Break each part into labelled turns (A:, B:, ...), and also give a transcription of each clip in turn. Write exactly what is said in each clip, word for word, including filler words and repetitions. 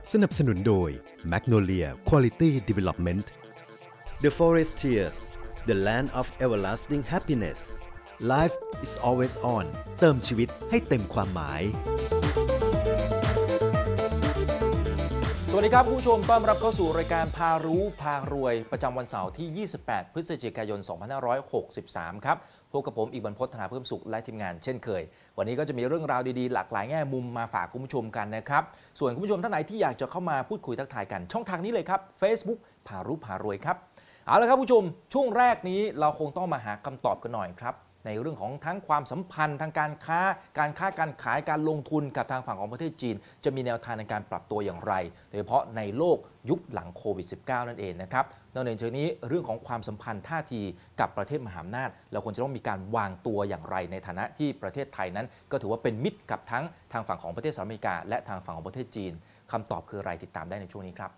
A: สนับสนุนโดย Magnolia Quality Development The Forestiers The Land of Everlasting Happiness Life is always on เติมชีวิตให้เต็มความหมาย
B: สวัสดีครับคุณผู้ชมต้อนรับเข้าสู่รายการพารู้พารวยประจำวันเสาร์ที่ ยี่สิบแปด พฤศจิกายน สองพันห้าร้อยหกสิบสาม ครับพบกับผมอีกบรรพต ธนาเพิ่มสุขและทีมงานเช่นเคยวันนี้ก็จะมีเรื่องราวดีๆหลากหลายแง่มุมมาฝากคุณผู้ชมกันนะครับส่วนคุณผู้ชมท่านไหนที่อยากจะเข้ามาพูดคุยทักทายกันช่องทางนี้เลยครับ Facebook พารู้พารวยครับเอาละครับผู้ชมช่วงแรกนี้เราคงต้องมาหาคำตอบกันหน่อยครับในเรื่องของทั้งความสัมพันธ์ทางการค้าการค้าการขายการลงทุนกับทางฝั่งของประเทศจีนจะมีแนวทางในการปรับตัวอย่างไรโดยเฉพาะในโลกยุคหลังโควิด สิบเก้า นั่นเองนะครับนอกจากนี้เรื่องของความสัมพันธ์ท่าทีกับประเทศมหาอำนาจเราควรจะต้องมีการวางตัวอย่างไรในฐานะที่ประเทศไทยนั้นก็ถือว่าเป็นมิตรกับทั้งทางฝั่งของประเทศสหรัฐอเมริกาและทางฝั่งของประเทศจีนคำตอบคืออะไรติดตามได้ในช่วงนี้ครับ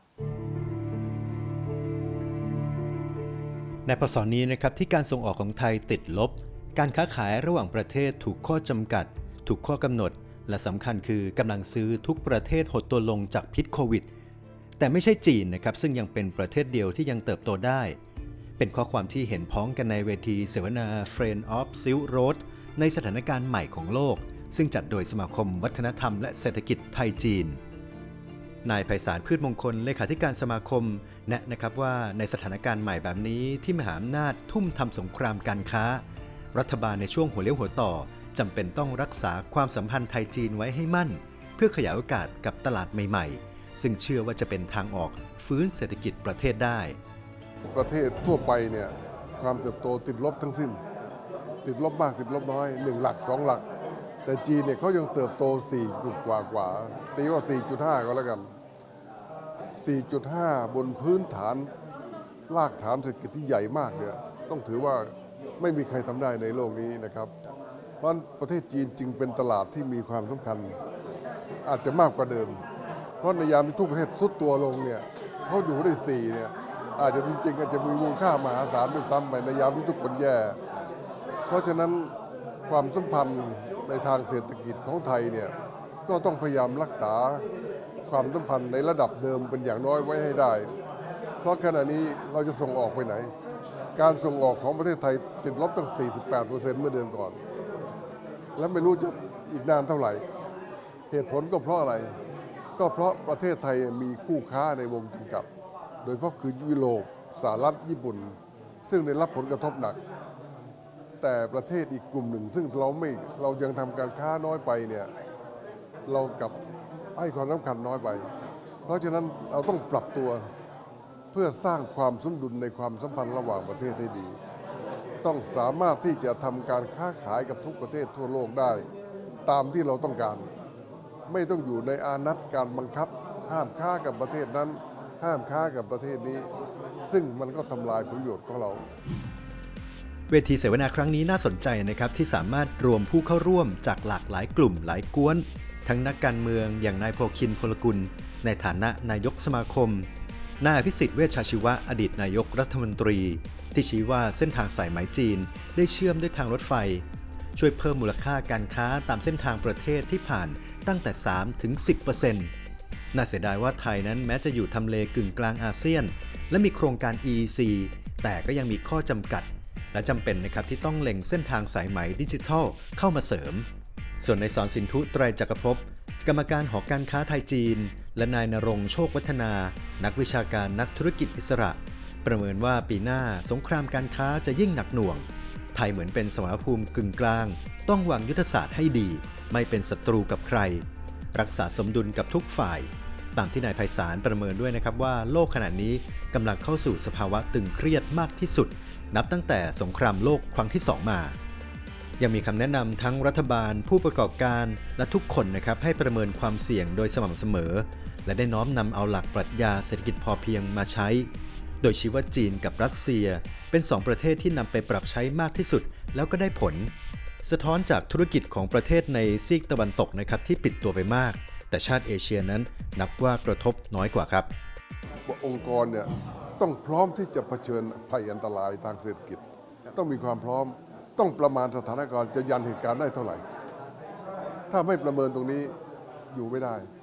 A: ในพ.ศ.นี้นะครับที่การส่งออกของไทยติดลบการค้าขายระหว่างประเทศถูกข้อจำกัดถูกข้อกำหนดและสำคัญคือกำลังซื้อทุกประเทศหดตัวลงจากพิษโควิดแต่ไม่ใช่จีนนะครับซึ่งยังเป็นประเทศเดียวที่ยังเติบโตได้เป็นข้อความที่เห็นพ้องกันในเวทีเสวนา Friend of Silk Road ในสถานการณ์ใหม่ของโลกซึ่งจัดโดยสมาคมวัฒนธรรมและเศรษฐกิจไทยจีนนายไพศาลพืชมงคลเลขาธิการสมาคมแนะนะครับว่าในสถานการณ์ใหม่แบบนี้ที่มหาอำนาจทุ่มทำสงครามการค้ารัฐบาลในช่วงหัวเลี้ยวหัวต่อจำเป็นต้องรักษาความสัมพันธ์ไทยจีนไว้ให้มั่นเพื่อขยายโอกาสกับตลาดใหม่ๆซึ่งเชื่อว่าจะเป็นทางออกฟื้นเศรษฐกิจประเทศได้
C: ประเทศทั่วไปเนี่ยความเติบโตติดลบทั้งสิ้นติดลบมากติดลบน้อยหนึ่งหลักสองหลักแต่จีนเนี่ยเขายังเติบโตสี่จุดกว่ากว่าตีว่า สี่จุดห้า ก็แล้วกัน สี่จุดห้า บนพื้นฐานรากฐานเศรษฐกิจที่ใหญ่มากเนี่ยต้องถือว่าไม่มีใครทำได้ในโลกนี้นะครับเพราะประเทศจีนจึงเป็นตลาดที่มีความสำคัญอาจจะมากกว่าเดิมเพราะในยามที่ทุกประเทศซุดตัวลงเนี่ยเขาอยู่ได้สี่เนี่ยอาจจะจริงๆอาจจะมีมูลค่ามหาศาลด้วยซ้ำไปในยามที่ทุกคนแย่เพราะฉะนั้นความสัมพันธ์ในทางเศรษฐกิจของไทยเนี่ยก็ต้องพยายามรักษาความสัมพันธ์ในระดับเดิมเป็นอย่างน้อยไว้ให้ได้เพราะขณะนี้เราจะส่งออกไปไหนการส่งออกของประเทศไทยติดลบตั้ง สี่สิบแปดเปอร์เซ็นต์ เมื่อเดือนก่อนและไม่รู้จะอีกนานเท่าไหร่เหตุผลก็เพราะอะไรก็เพราะประเทศไทยมีคู่ค้าในวงจำกัดโดยเฉพาะคือยุโรปสหรัฐญี่ปุ่นซึ่งได้รับผลกระทบหนักแต่ประเทศอีกกลุ่มหนึ่งซึ่งเราไม่เรายังทำการค้าน้อยไปเนี่ยเรากับให้ความสำคัญน้อยไปเพราะฉะนั้นเราต้องปรับตัวเพื่อสร้างความสมดุลในความสัมพันธ์ระหว่างประเทศให้ดีต้องสามารถที่จะทำการค้าขายกับทุกประเทศทั่วโลกได้ตามที่เราต้องการไม่ต้องอยู่ในอานัตการบังคับห้ามค้ากับประเทศนั้นห้ามค้ากับประเทศนี้ซึ่งมันก็ทำลายผลประโยชน์ของเรา
A: เวทีเสวนาครั้งนี้น่าสนใจนะครับที่สามารถรวมผู้เข้าร่วมจากหลากหลายกลุ่มหลายกวนทั้งนักการเมืองอย่างนายโพคินพลกุลในฐานะนายกสมาคมนายอภิสิทธิ์เวชชาชีวะอดีตนายกรัฐมนตรีที่ชี้ว่าเส้นทางสายไหมจีนได้เชื่อมด้วยทางรถไฟช่วยเพิ่มมูลค่าการค้าตามเส้นทางประเทศที่ผ่านตั้งแต่ สามถึงสิบเปอร์เซ็นต์ น่าเสียดายว่าไทยนั้นแม้จะอยู่ทำเลกึ่งกลางอาเซียนและมีโครงการ อี อี ซี แต่ก็ยังมีข้อจำกัดและจำเป็นนะครับที่ต้องเล็งเส้นทางสายไหมดิจิทัลเข้ามาเสริมส่วนในสอนสินธุไตรจักรภพกรรมการหอการค้าไทยจีนและนายณรงค์โชควัฒนานักวิชาการนักธุรกิจอิสระประเมินว่าปีหน้าสงครามการค้าจะยิ่งหนักหน่วงไทยเหมือนเป็นสมรภูมิกึ่งกลางต้องวางยุทธศาสตร์ให้ดีไม่เป็นศัตรูกับใครรักษาสมดุลกับทุกฝ่ายตามที่นายไพศาลประเมินด้วยนะครับว่าโลกขณะนี้กำลังเข้าสู่สภาวะตึงเครียดมากที่สุดนับตั้งแต่สงครามโลกครั้งที่สองมายังมีคำแนะนำทั้งรัฐบาลผู้ประกอบการและทุกคนนะครับให้ประเมินความเสี่ยงโดยสม่ำเสมอและได้น้อมนำเอาหลักปรัชญาเศรษฐกิจพอเพียงมาใช้โดยชี้ว่าจีนกับรัสเซียเป็นสองประเทศที่นำไปปรับใช้มากที่สุดแล้วก็ได้ผลสะท้อนจากธุรกิจของประเทศในซีกตะวันตกนะครับที่ปิดตัวไปมากแต่ชาติเอเชียนั้นนับว่ากระทบน้อยกว่าครับ
C: องค์กรเนี่ยต้องพร้อมที่จะเผชิญภัยอันตรายทางเศรษฐกิจต้องมีความพร้อมต้องประมาณสถานการณ์จะยันเหตุการณ์ได้เท่าไหร่ถ้าไม่ประเมินตรงนี้อยู่ไม่ได้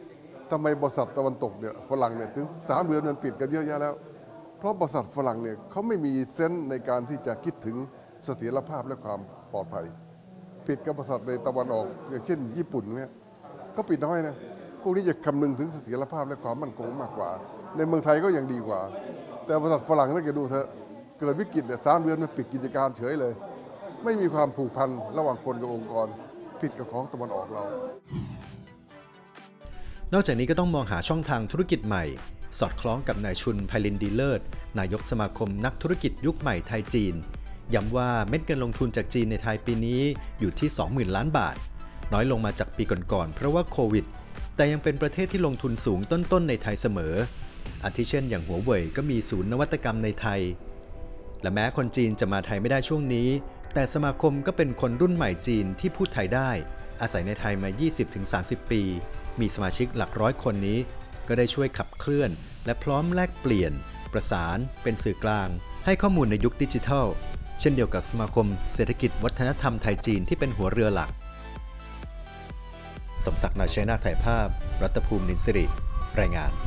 C: ทำไมบริษัทตะวันตกเนี่ยฝรั่งเนี่ยถึงสามเดือนมันปิดกันเยอะแยะแล้วเพราะบริษัทฝรั่งเนี่ยเขาไม่มีเซนส์ในการที่จะคิดถึงเสถียรภาพและความปลอดภัยปิดกับบริษัทในตะวันออกอย่างเช่นญี่ปุ่นเนี่ยก็ปิดน้อยนะพวกนี้จะคำนึงถึงเสถียรภาพและความมั่นคงมากกว่าในเมืองไทยก็ยังดีกว่าแต่บริษัทฝรั่งนั่นแกดูเถอะเกิดวิกฤตเนี่ยสามเดือนมันปิดกิจการเฉยเลยไม่มีความผูกพันระหว่างคนกับองค์กรผิดกับของตะวันออกเรา
A: นอกจากนี้ก็ต้องมองหาช่องทางธุรกิจใหม่สอดคล้องกับนายชุนไพลินดีเลิศนายกสมาคมนักธุรกิจยุคใหม่ไทยจีนย้ำว่าเม็ดเงินลงทุนจากจีนในไทยปีนี้อยู่ที่ สองหมื่น ล้านบาทน้อยลงมาจากปีก่อนๆเพราะว่าโควิดแต่ยังเป็นประเทศที่ลงทุนสูงต้นๆในไทยเสมออาทิเช่นอย่างหัวเว่ยก็มีศูนย์นวัตกรรมในไทยและแม้คนจีนจะมาไทยไม่ได้ช่วงนี้แต่สมาคมก็เป็นคนรุ่นใหม่จีนที่พูดไทยได้อาศัยในไทยมา ยี่สิบถึงสามสิบ ปีมีสมาชิกหลักร้อยคนนี้ก็ได้ช่วยขับเคลื่อนและพร้อมแลกเปลี่ยนประสานเป็นสื่อกลางให้ข้อมูลในยุคดิจิทัลเช่นเดียวกับสมาคมเศรษฐกิจวัฒนธรรมไทยจีนที่เป็นหัวเรือหลักสมศักดิ์ นาชัยนาถถ่ายภาพรัตภูมิ นินสิริรายงาน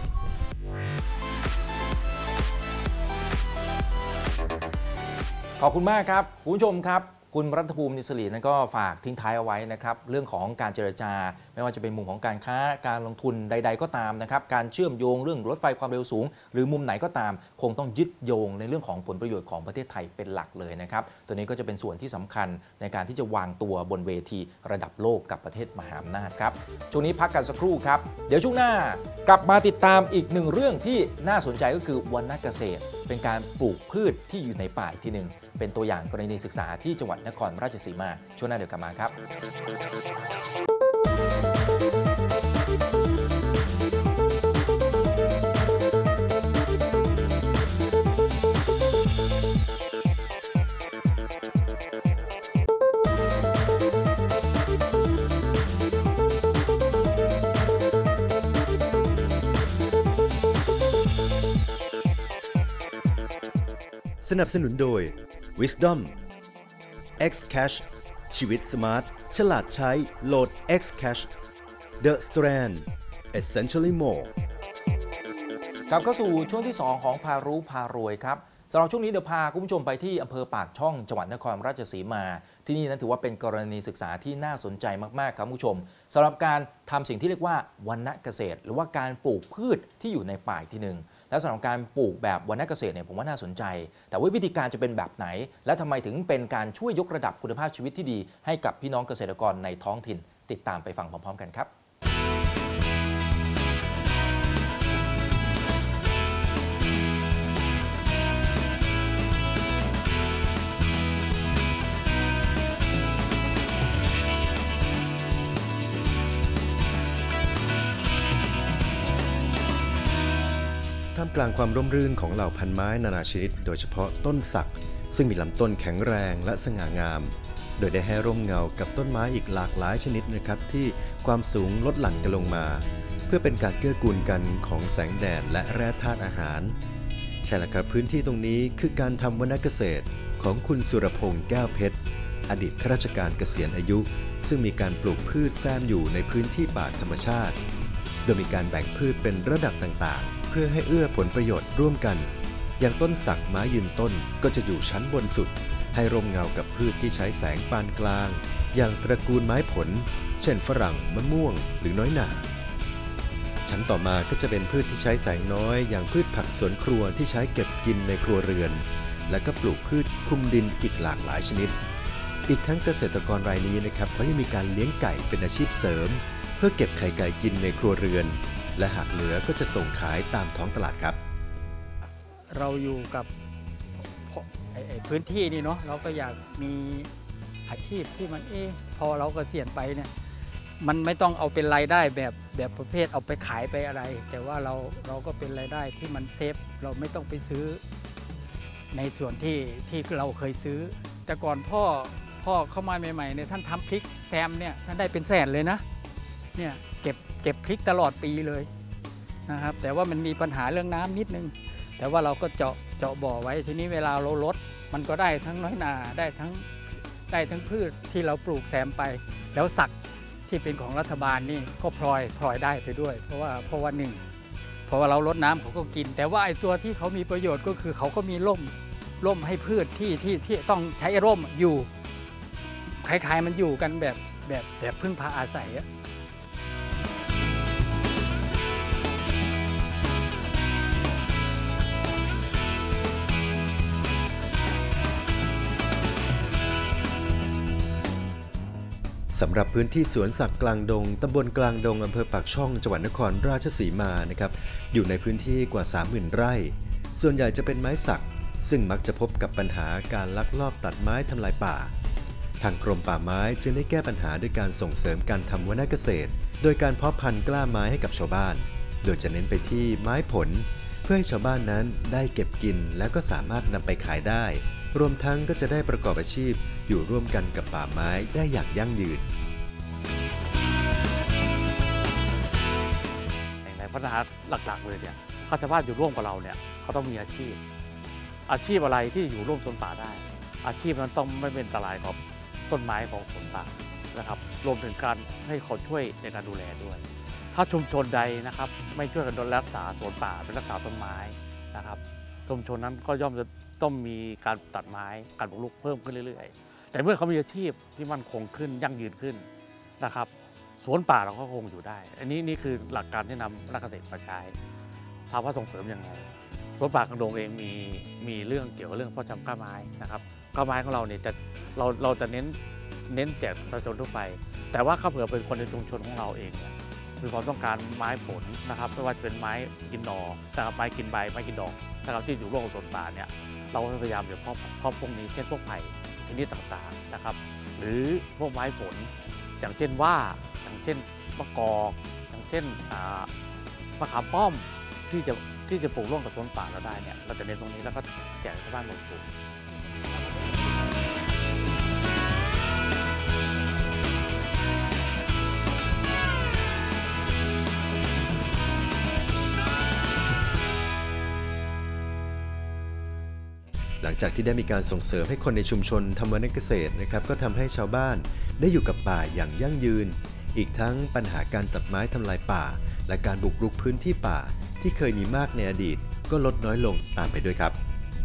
B: ขอบคุณมากครับคุณผู้ชมครับคุณรัฐภูมิ นินสิรินั้นก็ฝากทิ้งท้ายเอาไว้นะครับเรื่องของการเจรจาไม่ว่าจะเป็นมุมของการค้าการลงทุนใดๆก็ตามนะครับการเชื่อมโยงเรื่องรถไฟความเร็วสูงหรือมุมไหนก็ตามคงต้องยึดโยงในเรื่องของผลประโยชน์ของประเทศไทยเป็นหลักเลยนะครับตัวนี้ก็จะเป็นส่วนที่สำคัญในการที่จะวางตัวบนเวทีระดับโลกกับประเทศมหาอำนาจครับช่วงนี้พักกันสักครู่ครับเดี๋ยวช่วงหน้ากลับมาติดตามอีกหนึ่งเรื่องที่น่าสนใจก็คือวรรณเกษตรเป็นการปลูกพืชที่อยู่ในป่าอีกทีหนึ่งเป็นตัวอย่างกรณีศึกษาที่จังหวัดนครราชสีมาช่วงหน้าเดี๋ยวกลับมาครับ
A: สนับสนุนโดย Wisdom Xcash ชีวิตสมาร์ทฉลาดใช้โหลด Xcash The Strand Essentially More
B: กลับเข้าสู่ช่วงที่สองของพารู้พารวยครับสำหรับช่วงนี้เดี๋ยวพาคุณผู้ชมไปที่อำเภอปากช่องจังหวัดนครราชสีมาที่นี่นั้นถือว่าเป็นกรณีศึกษาที่น่าสนใจมากๆครับคุณผู้ชมสำหรับการทำสิ่งที่เรียกว่าวรรณเกษตรหรือว่าการปลูกพืชที่อยู่ในป่าอีกทีหนึ่งและสำหรับการปลูกแบบวรรณเกษตรเนี่ยผมว่าน่าสนใจแต่ว่าวิธีการจะเป็นแบบไหนและทำไมถึงเป็นการช่วยยกระดับคุณภาพชีวิตที่ดีให้กับพี่น้องเกษตรกรในท้องถิ่นติดตามไปฟังพร้อมๆกันครับ
A: ท่ามกลางความร่มรื่นของเหล่าพันไม้นานาชนิดโดยเฉพาะต้นสักซึ่งมีลำต้นแข็งแรงและสง่างามโดยได้ให้ร่มเงากับต้นไม้อีกหลากหลายชนิดนะครับที่ความสูงลดหลั่นกันลงมาเพื่อเป็นการเกื้อกูลกันของแสงแดดและแร่ธาตุอาหารใช่แล้วครับพื้นที่ตรงนี้คือการทำวรรณเกษตรของคุณสุรพงษ์แก้วเพชรอดีตข้าราชการเกษียณอายุซึ่งมีการปลูกพืชแซมอยู่ในพื้นที่ป่าธรรมชาติโดยมีการแบ่งพืชเป็นระดับต่างๆเพื่อให้เอื้อผลประโยชน์ร่วมกันอย่างต้นสักไม้ยืนต้นก็จะอยู่ชั้นบนสุดให้ร่มเงากับพืชที่ใช้แสงปานกลางอย่างตระกูลไม้ผลเช่นฝรั่งมะม่วงหรือน้อยหน่าชั้นต่อมาก็จะเป็นพืชที่ใช้แสงน้อยอย่างพืชผักสวนครัวที่ใช้เก็บกินในครัวเรือนและก็ปลูกพืชคลุมดินอีกหลากหลายชนิดอีกทั้งเกษตรกรรายนี้นะครับเขายังมีการเลี้ยงไก่เป็นอาชีพเสริมเพื่อเก็บไข่ไก่กินในครัวเรือนและหากเหลือก็จะส่งขายตามท้องตลาดครับ
D: เราอยู่กับพื้นที่นี่เนาะเราก็อยากมีอาชีพที่มันเอ๊ะพอเราเกษียณไปเนี่ยมันไม่ต้องเอาเป็นรายได้แบบแบบประเภทเอาไปขายไปอะไรแต่ว่าเราเราก็เป็นรายได้ที่มันเซฟเราไม่ต้องไปซื้อในส่วนที่ที่เราเคยซื้อแต่ก่อนพ่อพ่อเข้ามาใหม่ๆเนี่ยท่านทำพริกแซมเนี่ยท่านได้เป็นแสนเลยนะเนี่ยเก็บเก็บพริกตลอดปีเลยนะครับแต่ว่ามันมีปัญหาเรื่องน้ำนิดนึงแต่ว่าเราก็เจาะเจาะบ่อไว้ทีนี้เวลาเราลดมันก็ได้ทั้งน้อยนาได้ทั้งได้ทั้งพืชที่เราปลูกแซมไปแล้วสักที่เป็นของรัฐบาลนี่ก็พลอยพลอยได้ไปด้วยเพราะว่าเพราะว่าหนึ่งเพราะว่าเราลดน้ำเขาก็กินแต่ว่าไอ้ตัวที่เขามีประโยชน์ก็คือเขาก็มีร่มร่มให้พืชที่ที่ที่ต้องใช้ร่มอยู่คล้ายๆมันอยู่กันแบบแบบแบบพึ่งพาอาศัยอะ
A: สำหรับพื้นที่สวนสัตว์กลางดงตำบลกลางดงอำเภอปากช่องจังหวัดนครราชสีมานะครับอยู่ในพื้นที่กว่า สามหมื่น ไร่ส่วนใหญ่จะเป็นไม้สักซึ่งมักจะพบกับปัญหาการลักลอบตัดไม้ทำลายป่าทางกรมป่าไม้จึงได้แก้ปัญหาด้วยการส่งเสริมการทำวนาเกษตรโดยการเพาะพันธุ์กล้าไม้ให้กับชาวบ้านโดยจะเน้นไปที่ไม้ผลเพื่อให้ชาวบ้านนั้นได้เก็บกินแล้วก็สามารถนำไปขายได้รวมทั้งก็จะได้ประกอบอาชีพอยู่ร่วมกันกับป่าไม้ได้อย่างยั่งยืน
E: ในปัญหาหลักๆเลยเนี่ยเขาชาวบ้านอยู่ร่วมกับเราเนี่ยเขาต้องมีอาชีพอาชีพอะไรที่อยู่ร่วมสวนป่าได้อาชีพนั้นต้องไม่เป็นอันตรายกับต้นไม้ของสวนป่านะครับรวมถึงการให้เขาช่วยในการดูแลด้วยถ้าชุมชนใดนะครับไม่ช่วยกันดูแลรักษาสวนป่าเป็นรักษาต้นไม้นะครับชุมชนนั้นก็ย่อมจะต้องมีการตัดไม้การบุกรุกเพิ่มขึ้นเรื่อยๆแต่เมื่อเขามีอาชีพที่มั่นคงขึ้นยั่งยืนขึ้นนะครับสวนป่าเราก็คงอยู่ได้อันนี้นี่คือหลักการที่นำนักเกษตรมาใช้ถามว่าส่งเสริมยังไงสวนป่ากลางดงเองมีมีเรื่องเกี่ยวกับเรื่องเพาะชำกล้าไม้นะครับกล้าไม้ของเราเนี่ยจะเราเราจะเน้นเน้นแจกประชาชนทั่วไปแต่ว่าถ้าเผื่อเป็นคนในชุมชนของเราเองเนี่ยมีความต้องการไม้ผลนะครับไม่ว่าจะเป็นไม้กินหน่อนะครับไม้กินใบไม้กินดอกนะครับที่อยู่ร่วมกับสวนป่าเนี่ยเราพยายามจะเพาะเพาะพวกนี้เช่นพวกไผ่ชนิดต่างๆนะครับหรือพวกไม้ผลอย่างเช่นว่าอย่างเช่นมะกอกอย่างเช่นมะขามป้อมที่จะที่จะปลูกร่วมกับสวนป่าเราได้เนี่ยเราจะเน้นตรงนี้แล้วก็แจกชาวบ้านลงทุน
A: หลังจากที่ได้มีการส่งเสริมให้คนในชุมชนทำวนาเกษตรนะครับก็ทำให้ชาวบ้านได้อยู่กับป่าอย่างยั่งยืนอีกทั้งปัญหาการตัดไม้ทำลายป่าและการบุกรุกพื้นที่ป่าที่เคยมีมากในอดีตก็ลดน้อยลงตามไปด้วยครับ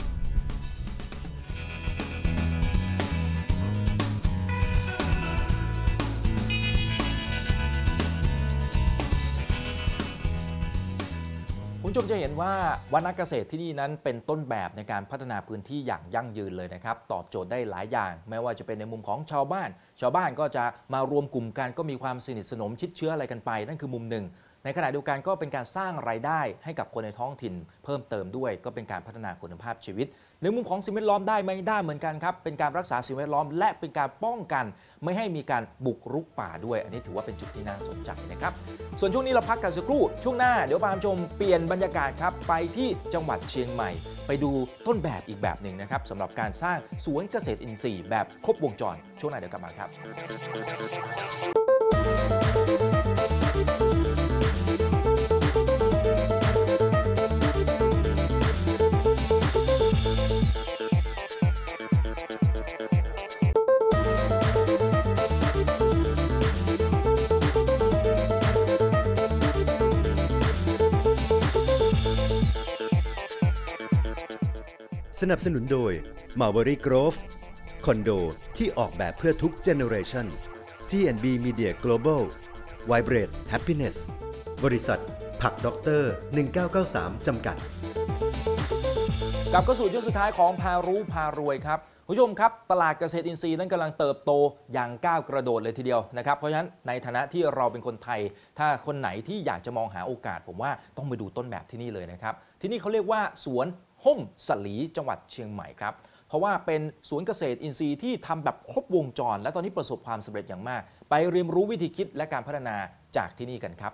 B: คุณผู้ชมจะเห็นว่าวนาเกษตรที่นี่นั้นเป็นต้นแบบในการพัฒนาพื้นที่อย่างยั่งยืนเลยนะครับตอบโจทย์ได้หลายอย่างไม่ว่าจะเป็นในมุมของชาวบ้านชาวบ้านก็จะมารวมกลุ่มกันก็มีความสนิทสนมชิดเชื้ออะไรกันไปนั่นคือมุมหนึ่งในขณะเดียวกันก็เป็นการสร้างรายได้ให้กับคนในท้องถิ่นเพิ่มเติมด้วยก็เป็นการพัฒนาคุณภาพชีวิตในมุมของสิ่งแวดล้อมได้ไม่ได้เหมือนกันครับเป็นการรักษาสิ่งแวดล้อมและเป็นการป้องกันไม่ให้มีการบุกรุกป่าด้วยอันนี้ถือว่าเป็นจุดที่น่าสนใจนะครับส่วนช่วงนี้เราพักกันสักครู่ช่วงหน้าเดี๋ยวพาชมเปลี่ยนบรรยากาศครับไปที่จังหวัดเชียงใหม่ไปดูต้นแบบอีกแบบหนึ่งนะครับสำหรับการสร้างสวนเกษตรอินทรีย์แบบครบวงจรช่วงหน้าเดี๋ยวกลับมาครับ
A: สนับสนุนโดย Mulberry Grove คอนโดที่ออกแบบเพื่อทุกเจเนอเรชัน ที แอนด์ บี Media Global Vibrate Happiness บริษัทผักด็อกเตอร์หนึ่งเก้าเก้าสามจำกัด
B: กลับเข้าสู่ช่วงสุดท้ายของพารู้พารวยครับผู้ชมครับตลาดเกษตรอินทรีย์นั้นกำลังเติบโตอย่างก้าวกระโดดเลยทีเดียวนะครับเพราะฉะนั้นในฐานะที่เราเป็นคนไทยถ้าคนไหนที่อยากจะมองหาโอกาสผมว่าต้องไปดูต้นแบบที่นี่เลยนะครับที่นี่เขาเรียกว่าสวนห่มสลีจังหวัดเชียงใหม่ครับเพราะว่าเป็นสวนเกษตรอินทรีย์ที่ทำแบบครบวงจรและตอนนี้ประสบความสำเร็จอย่างมากไปเรียนรู้วิธีคิดและการพัฒนาจากที่นี่กันครับ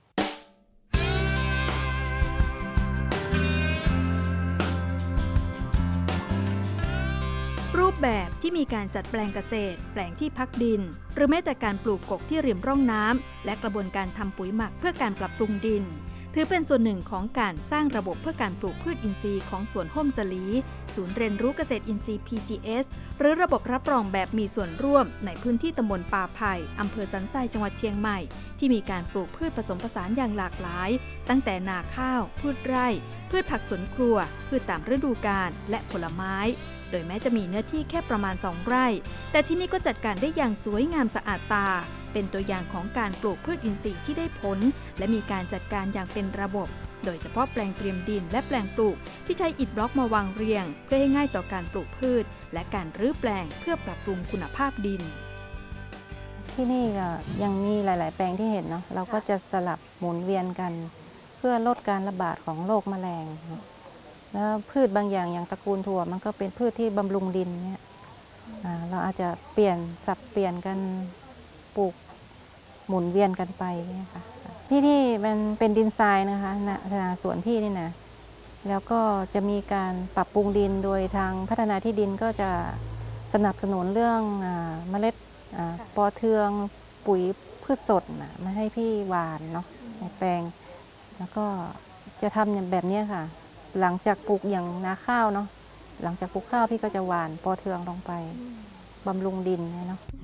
F: รูปแบบที่มีการจัดแปลงเกษตรแปลงที่พักดินหรือแม้แต่การปลูกกกที่ริมร่องน้ำและกระบวนการทำปุ๋ยหมักเพื่อการปรับปรุงดินถือเป็นส่วนหนึ่งของการสร้างระบบเพื่อการปลูกพืชอินทรีย์ของสวนห่มสลีศูนย์เรียนรู้เกษตรอินทรีย์ พี จี เอส หรือระบบรับรองแบบมีส่วนร่วมในพื้นที่ตำบลป่าไผ่อำเภอสันทรายจังหวัดเชียงใหม่ที่มีการปลูกพืชผสมผสานอย่างหลากหลายตั้งแต่นาข้าวพืชไร่พืชผักสวนครัวพืชตามฤดูกาลและผลไม้โดยแม้จะมีเนื้อที่แค่ประมาณสองไร่แต่ที่นี่ก็จัดการได้อย่างสวยงามสะอาดตาเป็นตัวอย่างของการปลูกพืชอินทรีย์ที่ได้ผลและมีการจัดการอย่างเป็นระบบโดยเฉพาะแปลงเตรียมดินและแปลงปลูกที่ใช้อิฐบล็อกมาวางเรียงเพื่อให้ง่ายต่อการปลูกพืชและการรื้อแปลงเพื่อปรับปรุงคุณภาพดิน
G: ที่นี่ก็ยังมีหลายๆ แปลงที่เห็นเนาะเราก็จะสลับหมุนเวียนกันเพื่อลดการระบาดของโรคแมลงแล้วพืชบางอย่างอย่างตระกูลถั่วมันก็เป็นพืชที่บำรุงดินเนี่ยเราอาจจะเปลี่ยนสับเปลี่ยนกันปลูกหมุนเวียนกันไปเนี่ยค่ะที่นี่มันเป็นดินทรายนะคะนะสวนพี่นี่นะแล้วก็จะมีการปรับปรุงดินโดยทางพัฒนาที่ดินก็จะสนับสนุนเรื่องเมล็ดปอเทืองปุ๋ยพืชสดนะมาให้พี่หวานเนาะในแปลงแล้วก็จะทำอย่างแบบนี้ค่ะหลังจากปลูกอย่างนาข้าวเนาะหลังจากปลูกข้าวพี่ก็จะหว่านปอเทืองลงไปบำรุงดินเนาะ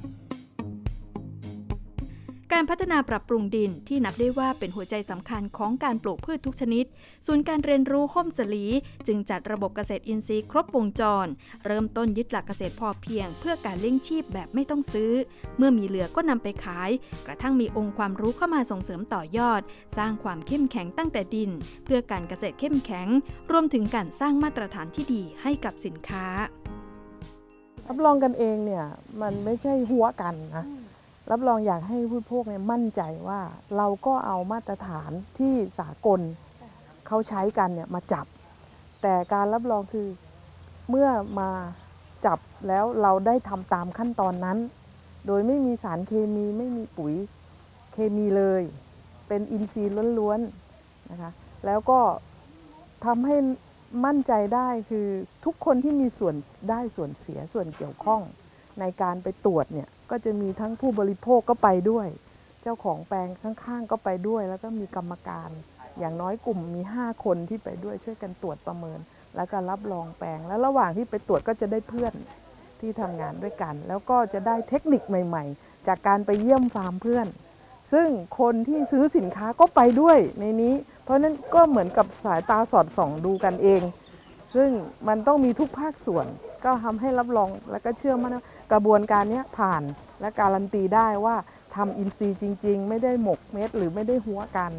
F: การพัฒนาปรับปรุงดินที่นับได้ว่าเป็นหัวใจสำคัญของการปลูกพืชทุกชนิดศูนย์การเรียนรู้ห่มสลีจึงจัดระบบเกษตรอินทรีย์ครบวงจรเริ่มต้นยึดหลักเกษตรพอเพียงเพื่อการเลี้ยงชีพแบบไม่ต้องซื้อเมื่อมีเหลือก็นำไปขายกระทั่งมีองค์ความรู้เข้ามาส่งเสริมต่อยอดสร้างความเข้มแข็งตั้งแต่ดินเพื่อการเกษตรเข้มแข็งรวมถึงการสร้างมาตรฐานที่ดีให้กับสินค้า
H: รับรองกันเองเนี่ยมันไม่ใช่หัวกันนะรับรองอยากให้ผู้บริโภคเนี่ยมั่นใจว่าเราก็เอามาตรฐานที่สากลเขาใช้กันเนี่ยมาจับแต่การรับรองคือเมื่อมาจับแล้วเราได้ทำตามขั้นตอนนั้นโดยไม่มีสารเคมีไม่มีปุ๋ยเคมีเลยเป็นอินทรีย์ล้วนๆนะคะแล้วก็ทำให้มั่นใจได้คือทุกคนที่มีส่วนได้ส่วนเสียส่วนเกี่ยวข้องในการไปตรวจเนี่ยก็จะมีทั้งผู้บริโภคก็ไปด้วยเจ้าของแปลงข้างๆก็ไปด้วยแล้วก็มีกรรมการอย่างน้อยกลุ่มมีห้าคนที่ไปด้วยช่วยกันตรวจประเมินแล้วก็รับรองแปลงแล้วระหว่างที่ไปตรวจก็จะได้เพื่อนที่ทำงานด้วยกันแล้วก็จะได้เทคนิคใหม่ๆจากการไปเยี่ยมฟาร์มเพื่อนซึ่งคนที่ซื้อสินค้าก็ไปด้วยในนี้เพราะนั้นก็เหมือนกับสายตาสอดส่องดูกันเองซึ่งมันต้องมีทุกภาคส่วนก็ทำให้รับรองและก็เชื่อมั่นกระบวนการนี้ผ่านและการันตีได้ว่าทำอินทรีย์จริงๆไม่ได้หมกเม็ดหรือไม่ได้หัวกัน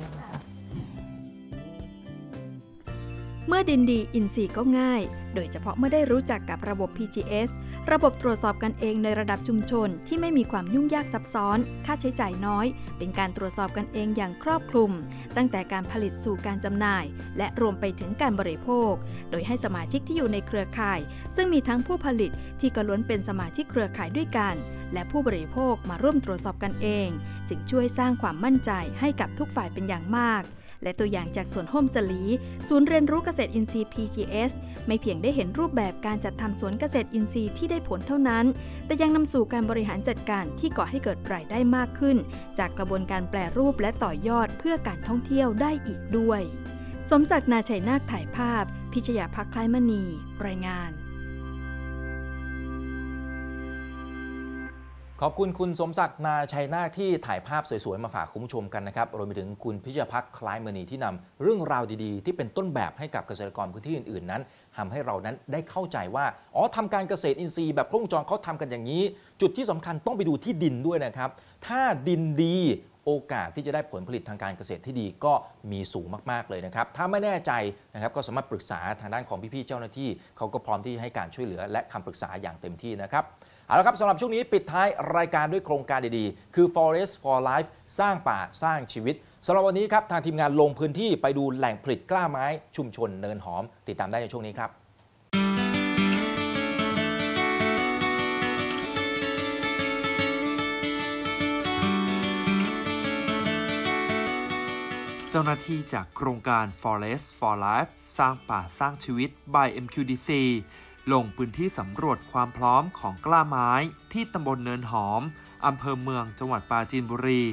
F: เมื่อดินดีอินทรีย์ก็ง่ายโดยเฉพาะเมื่อได้รู้จักกับระบบ พี จี เอส ระบบตรวจสอบกันเองในระดับชุมชนที่ไม่มีความยุ่งยากซับซ้อนค่าใช้จ่ายน้อยเป็นการตรวจสอบกันเองอย่างครอบคลุมตั้งแต่การผลิตสู่การจำหน่ายและรวมไปถึงการบริโภคโดยให้สมาชิกที่อยู่ในเครือข่ายซึ่งมีทั้งผู้ผลิตที่ก็ล้วนเป็นสมาชิกเครือข่ายด้วยกันและผู้บริโภคมาร่วมตรวจสอบกันเองจึงช่วยสร้างความมั่นใจให้กับทุกฝ่ายเป็นอย่างมากและตัวอย่างจากสวนห่มสลีศูนย์เรียนรู้เกษตรอินทรีย์ พี จี เอส ไม่เพียงได้เห็นรูปแบบการจัดทำสวนเกษตรอินทรีย์ที่ได้ผลเท่านั้นแต่ยังนำสู่การบริหารจัดการที่ก่อให้เกิดรายได้มากขึ้นจากกระบวนการแปรรูปและต่อยอดเพื่อการท่องเที่ยวได้อีกด้วยสมศักดิ์ นาชัยนาคถ่ายภาพพิชยาภักดิ์คล้ายมณีรายงาน
B: ขอบคุณคุณสมศักดิ์ นาชัยนาคที่ถ่ายภาพสวยๆมาฝากคุณผู้ชมกันนะครับรวมไปถึงคุณพิชยาภักดิ์คล้ายมณีที่นำเรื่องราวดีๆที่เป็นต้นแบบให้กับเกษตรกรพื้นที่อื่นๆนั้นทำให้เรานั้นได้เข้าใจว่าอ๋อทำการเกษตรอินทรีย์แบบครบวงจรเขาทำกันอย่างนี้จุดที่สำคัญต้องไปดูที่ดินด้วยนะครับถ้าดินดีโอกาสที่จะได้ผลผลิตทางการเกษตรที่ดีก็มีสูงมากๆเลยนะครับถ้าไม่แน่ใจนะครับก็สามารถปรึกษาทางด้านของพี่ๆเจ้าหน้าที่เขาก็พร้อมที่ให้การช่วยเหลือและคำปรึกษาอย่างเต็มที่นะครับเอาละครับสำหรับช่วงนี้ปิดท้ายรายการด้วยโครงการดีๆคือ Forest for Life สร้างป่าสร้างชีวิตสำหรับวันนี้ครับทางทีมงานลงพื้นที่ไปดูแหล่งผลิตกล้าไม้ชุมชนเนินหอมติดตามได้ในช่วงนี้ครับ
I: เจ้าหน้าที่จากโครงการ Forest for Life สร้างป่าสร้างชีวิต by เอ็ม คิว ดี ซี ลงพื้นที่สำรวจความพร้อมของกล้าไม้ที่ตำบลเนินหอมอำเภอเมืองจังหวัดปราจีนบุรี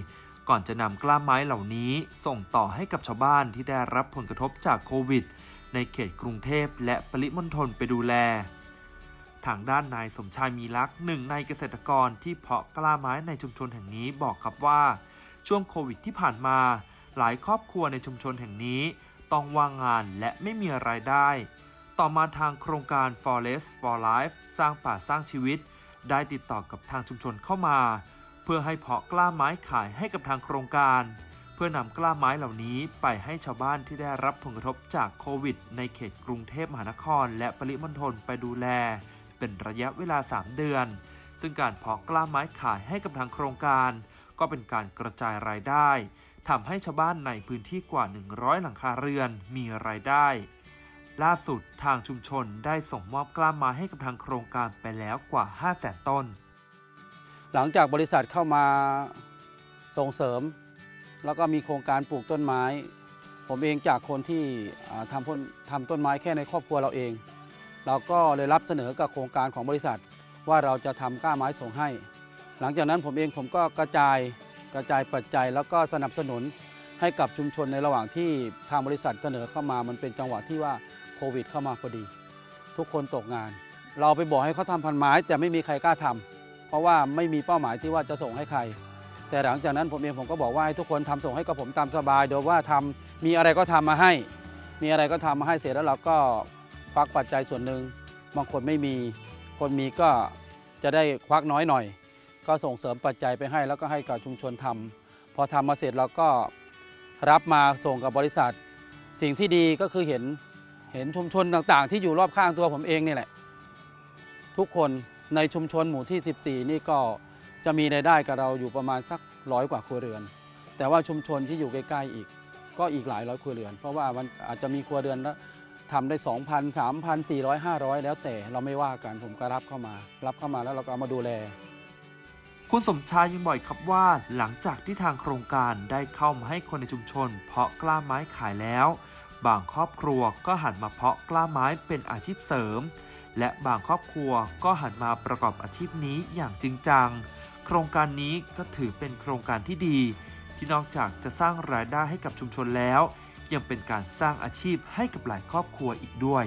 I: ก่อนจะนำกล้าไม้เหล่านี้ส่งต่อให้กับชาวบ้านที่ได้รับผลกระทบจากโควิดในเขตกรุงเทพและปริมณฑลไปดูแลทางด้านนายสมชายมีลักษณ์หนึ่งในเกษตรกรที่เพาะกล้าไม้ในชุมชนแห่งนี้บอกครับว่าช่วงโควิดที่ผ่านมาหลายครอบครัวในชุมชนแห่งนี้ต้องว่างงานและไม่มีรายได้ต่อมาทางโครงการ Forest for Life สร้างป่าสร้างชีวิตได้ติดต่อกับทางชุมชนเข้ามาเพื่อให้เพาะกล้าไม้ขายให้กับทางโครงการเพื่อนำกล้าไม้เหล่านี้ไปให้ชาวบ้านที่ได้รับผลกระทบจากโควิดในเขตกรุงเทพมหานครและปริมณฑลไปดูแลเป็นระยะเวลาสามเดือนซึ่งการเพาะกล้าไม้ขายให้กับทางโครงการก็เป็นการกระจายรายได้ทำให้ชาวบ้านในพื้นที่กว่าหนึ่งร้อยหลังคาเรือนมีรายได้ล่าสุดทางชุมชนได้ส่งมอบกล้าไม้ให้กับทางโครงการไปแล้วกว่า ห้าแสน ต้น
J: หลังจากบริษัทเข้ามาส่งเสริมแล้วก็มีโครงการปลูกต้นไม้ผมเองจากคนที่ทำต้นทำต้นไม้แค่ในครอบครัวเราเองเราก็เลยรับเสนอกับโครงการของบริษัทว่าเราจะทำกล้าไม้ส่งให้หลังจากนั้นผมเองผมก็กระจายกระจายปัจจัยแล้วก็สนับสนุนให้กับชุมชนในระหว่างที่ทางบริษัทเสนอเข้ามามันเป็นจังหวะที่ว่าโควิดเข้ามาพอดีทุกคนตกงานเราไปบอกให้เขาทำพันไม้แต่ไม่มีใครกล้าทำเพราะว่าไม่มีเป้าหมายที่ว่าจะส่งให้ใครแต่หลังจากนั้นผมเองผมก็บอกว่าให้ทุกคนทำส่งให้กับผมตามสบายโดยว่าทำมีอะไรก็ทำมาให้มีอะไรก็ทำมาให้เสร็จแล้วเราก็ควักปัจจัยส่วนหนึ่งบางคนไม่มีคนมีก็จะได้ควักน้อยหน่อยก็ส่งเสริมปัจจัยไปให้แล้วก็ให้กับชุมชนทำพอทำมาเสร็จเราก็รับมาส่งกับบริษัทสิ่งที่ดีก็คือเห็นเห็นชุมชนต่างๆที่อยู่รอบข้างตัวผมเองนี่แหละทุกคนในชุมชนหมู่ที่สิบสี่นี่ก็จะมีรายได้กับเราอยู่ประมาณสักร้อยกว่าครัวเรือนแต่ว่าชุมชนที่อยู่ใกล้ๆอีกก็อีกหลายร้อยครัวเรือนเพราะว่ามันอาจจะมีครัวเรือนทำได้ สองพัน สามพัน สี่ร้อย ห้าร้อย แล้วแต่เราไม่ว่ากันผมก็รับเข้ามารับเข้ามาแล้วเราก็เอามาดูแล
I: คุณสมชายยังบอกครับว่าหลังจากที่ทางโครงการได้เข้ามาให้คนในชุมชนเพาะกล้าไม้ขายแล้วบางครอบครัวก็หันมาเพาะกล้าไม้เป็นอาชีพเสริมและบางครอบครัวก็หันมาประกอบอาชีพนี้อย่างจริงจังโครงการนี้ก็ถือเป็นโครงการที่ดีที่นอกจากจะสร้างรายได้ให้กับชุมชนแล้วยังเป็นการสร้างอาชีพให้กับหลายครอบครัวอีกด้วย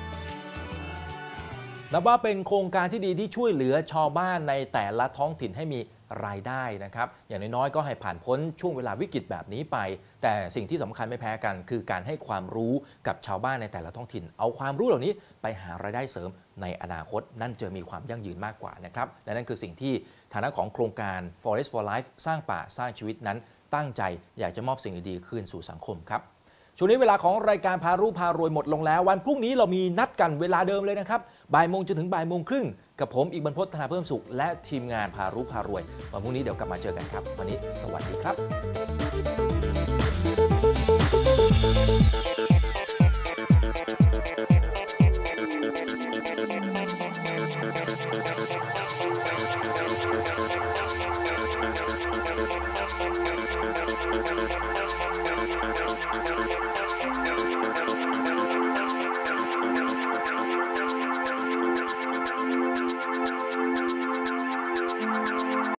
B: นับว่าเป็นโครงการที่ดีที่ช่วยเหลือชาวบ้านในแต่ละท้องถิ่นให้มีรายได้นะครับอย่างน้อยๆก็ให้ผ่านพ้นช่วงเวลาวิกฤตแบบนี้ไปแต่สิ่งที่สำคัญไม่แพ้กันคือการให้ความรู้กับชาวบ้านในแต่ละท้องถิ่นเอาความรู้เหล่านี้ไปหารายได้เสริมในอนาคตนั่นจะมีความยั่งยืนมากกว่านะครับและนั่นคือสิ่งที่ฐานะของโครงการ Forest for Life สร้างป่าสร้างชีวิตนั้นตั้งใจอยากจะมอบสิ่งดีๆคืนสู่สังคมครับช่วงนี้เวลาของรายการพารู้พารวยหมดลงแล้ววันพรุ่งนี้เรามีนัดกันเวลาเดิมเลยนะครับบ่ายโมงจนถึงบ่ายโมงครึ่งกับผมอีกบรรพต ธนาเพิ่มสุขและทีมงานพารู้พารวยวันพรุ่งนี้เดี๋ยวกลับมาเจอกันครับวันนี้สวัสดีครับ